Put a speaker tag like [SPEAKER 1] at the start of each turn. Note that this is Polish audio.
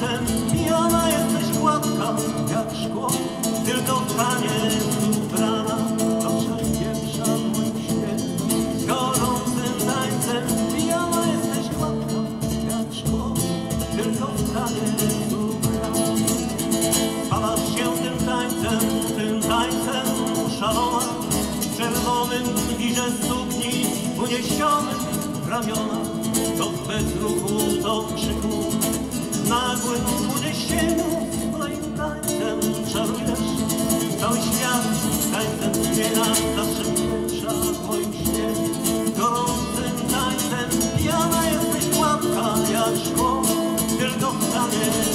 [SPEAKER 1] tańcem pijana jesteś gładka jak szkło, tylko w taniec ubrana, to przepieprza mój świat. Gorącym tańcem pijana jesteś gładka jak szkło, tylko w taniec ubrana. Spalasz się tym tańcem szalona, w czerwonym wirze sukni uniesionych w ramionach. To w bezruchu, to w krzyku, w nagłym uniesieniu swoim tańcem czarujesz cały świat. Tańcem zmienia, zawsze pierwsza w moim śnie. Gorącym tańcem pijana jesteś gładka jak szkło, tylko w tanie